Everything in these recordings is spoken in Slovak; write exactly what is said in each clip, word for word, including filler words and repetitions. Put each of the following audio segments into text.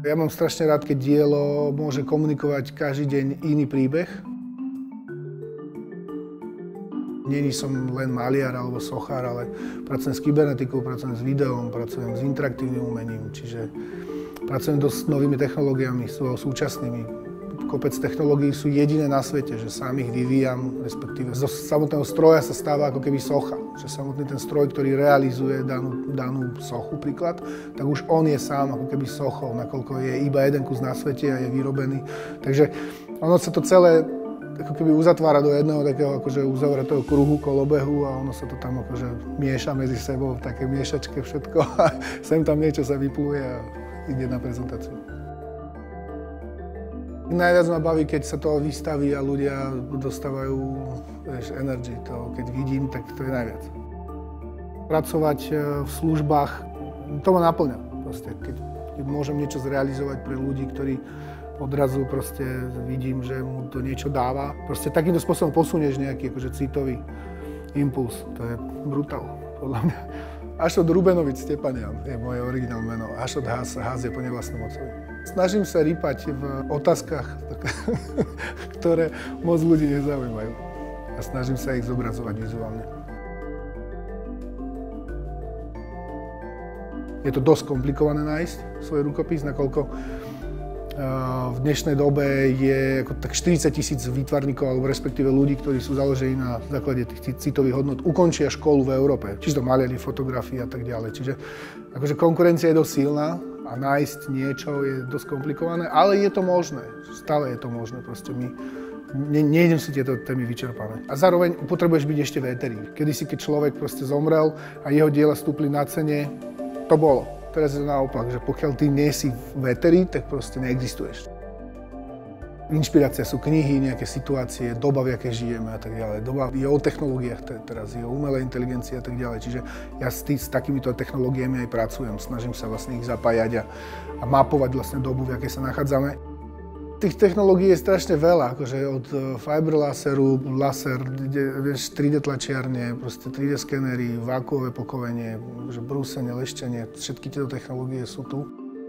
Ja mám strašne rád, keď dielo môže komunikovať každý deň iný príbeh. Není som len maliar alebo sochár, ale pracujem s kybernetikou, pracujem s videom, pracujem s interaktívnym umením, čiže pracujem dosť s novými technológiami, súčasnými. Kopec technológií sú jediné na svete, že sám ich vyvíjam, respektíve zo samotného stroja sa stáva ako keby socha. Že samotný ten stroj, ktorý realizuje danú, danú sochu, príklad, tak už on je sám ako keby sochou, nakoľko je iba jeden kus na svete a je vyrobený. Takže ono sa to celé ako keby uzatvára do jedného takého akože uzavretého kruhu, kolobehu a ono sa to tam akože mieša medzi sebou v také miešačke všetko a sem tam niečo sa vypluje a ide na prezentáciu. Najviac ma baví, keď sa to vystaví a ľudia dostávajú vieš, energy. To, keď vidím, tak to je najviac. Pracovať v službách, to ma naplňa. Proste, keď, keď môžem niečo zrealizovať pre ľudí, ktorí odrazu proste vidím, že mu to niečo dáva. Proste takýmto spôsobom posunieš nejaký akože citový impuls. To je brutál, podľa mňa. Ašot Rubenovič Stepanian je moje originálne meno. Ašot Haas, Haas je po nevlastnom otcovi. Snažím sa rýpať v otázkach, ktoré moc ľudí nezaujímajú. A snažím sa ich zobrazovať vizuálne. Je to dosť komplikované nájsť svoj rukopis, nakoľko v dnešnej dobe je ako tak štyridsať tisíc výtvarníkov, alebo respektíve ľudí, ktorí sú založení na základe tých citových hodnot, ukončia školu v Európe. Čiže to maliari, fotografii a tak ďalej. Čiže akože konkurencia je dosť silná a nájsť niečo je dosť komplikované, ale je to možné. Stále je to možné. Proste my ne, nejdem si tieto témy vyčerpané. A zároveň potrebuješ byť ešte v éteri. Kedysi, keď človek proste zomrel a jeho diela stúpli na cene, to bolo. Teraz je to naopak, že pokiaľ ty nie si v éteri, tak proste neexistuješ. Inšpirácia sú knihy, nejaké situácie, doba, v jakej žijeme a tak ďalej. Doba je o technológiách teraz, je o umelej inteligencii a tak ďalej. Čiže ja s, tý, s takýmito technológiami aj pracujem. Snažím sa vlastne ich zapájať a, a mapovať vlastne dobu, v jakej sa nachádzame. Tých technológií je strašne veľa, akože od fiber laseru, laser, vieš, tri dé tlačiarne, proste tri dé skenery, vákuové pokovenie, brúsenie, leštenie, všetky tieto technológie sú tu.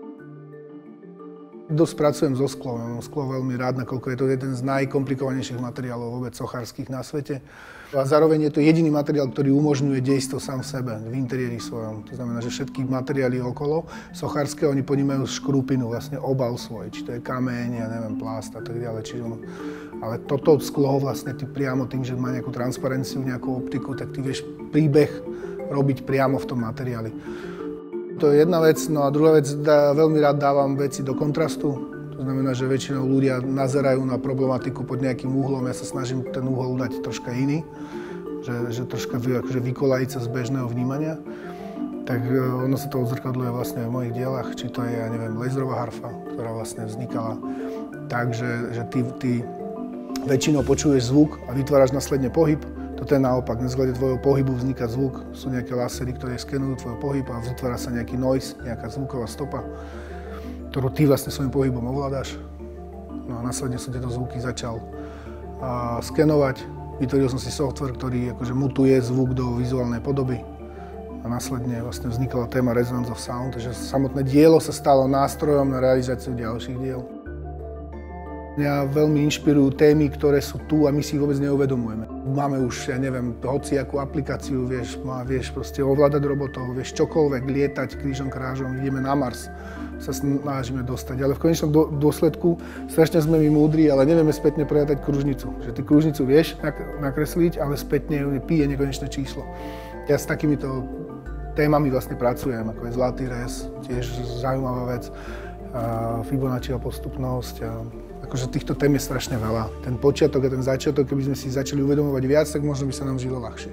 Dosť pracujem so sklom, mám sklo veľmi rád, nakoľko je to jeden z najkomplikovanejších materiálov vôbec sochárskych na svete. A zároveň je to jediný materiál, ktorý umožňuje dejstvo sám v sebe, v interiéri svojom. To znamená, že všetky materiály okolo sochárske, oni ponímajú škrupinu, vlastne obal svoj, či to je kameň, ja neviem, plast a tak ďalej. Čiže on... Ale toto sklo vlastne ty priamo tým, že má nejakú transparenciu, nejakú optiku, tak ty vieš príbeh robiť priamo v tom materiáli. To je jedna vec, no a druhá vec, dá, veľmi rád dávam veci do kontrastu. To znamená, že väčšinou ľudia nazerajú na problematiku pod nejakým uhlom, ja sa snažím ten uhol dať troška iný, že, že troška vy, akože vykolajiť sa z bežného vnímania. Tak ono sa to odzrkadľuje vlastne v mojich dielach, či to je, ja neviem, laserová harfa, ktorá vlastne vznikala tak, že, že ty, ty väčšinou počuješ zvuk a vytváraš následne pohyb. Toto je naopak, na základe tvojho pohybu vzniká zvuk, sú nejaké lasery, ktoré skenujú tvoj pohyb a vytvára sa nejaký noise, nejaká zvuková stopa, ktorú ty vlastne svojím pohybom ovládaš. No a následne som tieto zvuky začal a, skenovať. Vytvoril som si software, ktorý akože mutuje zvuk do vizuálnej podoby. A následne vlastne vznikala téma Resonance of Sound, takže samotné dielo sa stalo nástrojom na realizáciu ďalších diel. Mňa veľmi inšpirujú témy, ktoré sú tu a my si ich vôbec neuvedomujeme. Máme už, ja neviem, hociakú aplikáciu, vieš, má, vieš proste ovládať robotov, vieš čokoľvek, lietať krížom krážom, ideme na Mars, sa snažíme dostať. Ale v konečnom dôsledku strašne sme my múdri, ale nevieme spätne prejatať kružnicu. Že ty kružnicu vieš nakresliť, ale spätne pije nekonečné číslo. Ja s takýmito témami vlastne pracujem, ako je zlatý rez, tiež zaujímavá vec, Fibonacciová postupnosť. A akože týchto tém je strašne veľa. Ten počiatok a ten začiatok, keby sme si začali uvedomovať viac, tak možno by sa nám žilo ľahšie.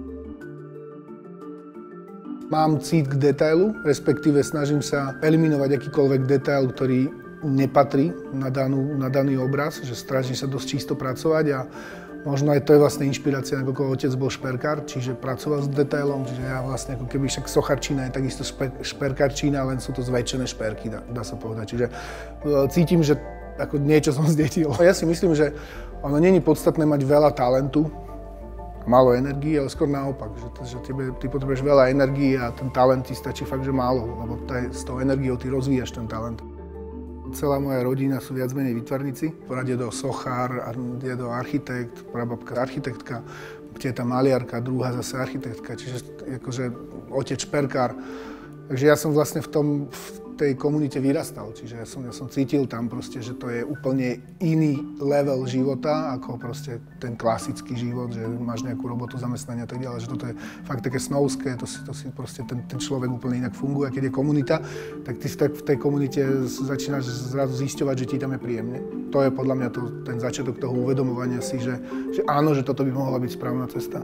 Mám cít k detailu, respektíve snažím sa eliminovať akýkoľvek detail, ktorý nepatrí na, danú, na daný obraz, že snažím sa dosť čisto pracovať a možno aj to je vlastne inšpirácia, ako otec bol šperkár, čiže pracoval s detailom, čiže ja vlastne ako keby však socharčina je takisto šperkárčina, len sú to zväčšené šperky, dá, dá sa povedať. Čiže cítim, že ako niečo som zdietil. Ja si myslím, že ono nie je podstatné mať veľa talentu, málo energie, ale skôr naopak, že, že tebe, ty potrebuješ veľa energie a ten talent ti stačí fakt, že málo, lebo taj, s tou energiou ty rozvíjaš ten talent. Celá moja rodina sú viac menej výtvarníci. Pradedo sochár, dedo architekt, prababka architektka, teta maliarka, druhá zase architektka, čiže akože otec šperkár. Takže ja som vlastne v tom, v tej komunite vyrastal, čiže ja som, ja som cítil tam proste, že to je úplne iný level života, ako proste ten klasický život, že máš nejakú robotu, zamestnanie a tak ďalej, že toto je fakt také snovské, to si, to si proste ten, ten človek úplne inak funguje. A keď je komunita, tak ty tak v tej komunite začínaš zrazu zisťovať, že ti tam je príjemne. To je podľa mňa to, ten začiatok toho uvedomovania si, že, že áno, že toto by mohla byť správna cesta.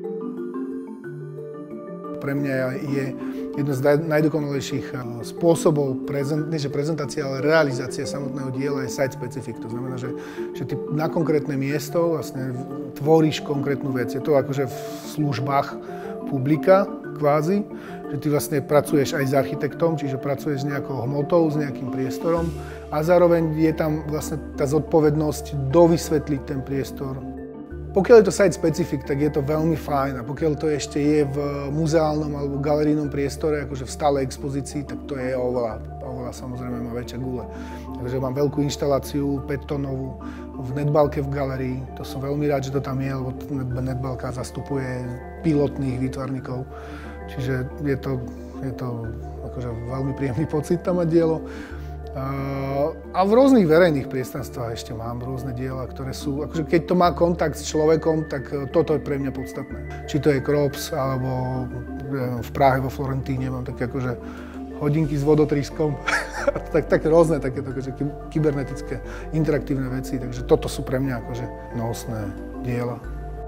Pre mňa je jedno z najdokonalejších spôsobov prezent, nie že prezentácie, ale realizácie samotného diela je site specific. To znamená, že, že ty na konkrétne miesto vlastne tvoríš konkrétnu vec. Je to akože v službách publika kvázi, že ty vlastne pracuješ aj s architektom, čiže pracuješ s nejakou hmotou, s nejakým priestorom a zároveň je tam vlastne tá zodpovednosť dovysvetliť ten priestor. Pokiaľ je to site specific, tak je to veľmi fajn a pokiaľ to ešte je v muzeálnom alebo galerijnom priestore, akože v stálej expozícii, tak to je oveľa, oveľa samozrejme má väčšia gule. Takže mám veľkú inštaláciu päť tónovú v Netbalke v galerii, to som veľmi rád, že to tam je, lebo Netbalka zastupuje pilotných výtvarníkov, čiže je to, je to akože veľmi príjemný pocit tam mať dielo. A v rôznych verejných priestranstvách ešte mám rôzne diela, ktoré sú, akože keď to má kontakt s človekom, tak toto je pre mňa podstatné. Či to je Krops, alebo v Prahe vo Florentíne mám také akože hodinky s vodotriskom, tak, tak rôzne takéto akože kybernetické, interaktívne veci, takže toto sú pre mňa akože nosné diela.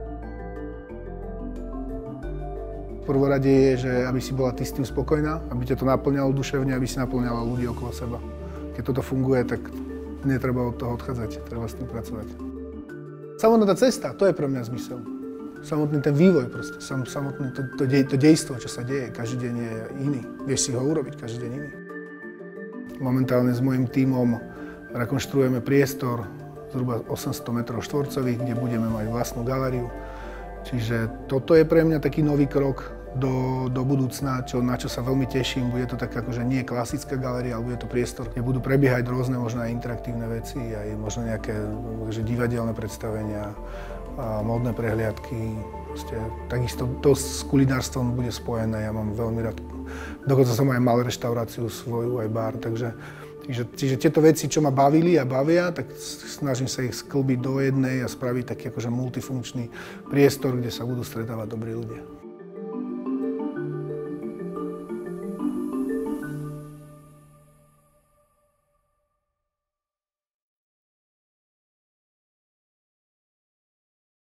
V prvom rade je, že aby si bola ty s tým spokojná, aby ťa to naplňalo duševne, aby si naplňala ľudí okolo seba. Keď toto funguje, tak netreba od toho odchádzať, treba s tým pracovať. Samotná tá cesta, to je pre mňa zmysel. Samotný ten vývoj proste, sam, samotné to, to, dej, to dejstvo, čo sa deje, každý deň je iný. Vieš si ho urobiť, každý deň iný. Momentálne s mojím tímom rekonštruujeme priestor zhruba osemsto metrov štvorcových, kde budeme mať vlastnú galériu. Čiže toto je pre mňa taký nový krok do, do budúcna, čo, na čo sa veľmi teším. Bude to tak akože nie klasická galéria, ale bude to priestor, kde budú prebiehať rôzne možno aj interaktívne veci, aj možno nejaké že divadelné predstavenia, a módne prehliadky. Proste, takisto to s kulinárstvom bude spojené, ja mám veľmi rád. Dokonca som aj mal reštauráciu svoju, aj bar, takže Čiže, čiže tieto veci, čo ma bavili a bavia, tak snažím sa ich sklbiť do jednej a spraviť taký akože multifunkčný priestor, kde sa budú stretávať dobrí ľudia.